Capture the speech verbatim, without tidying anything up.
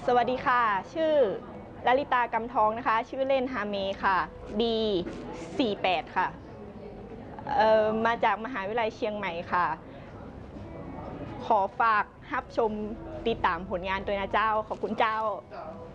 สวัสดีค่ะชื่อลลิตากำทองนะคะชื่อเล่นฮาเมค่ะ ดี สี่แปด ค่ะเอ่อมาจากมหาวิทยาลัยเชียงใหม่ค่ะขอฝากรับชมติดตามผลงานตัวนะเจ้าขอบคุณเจ้า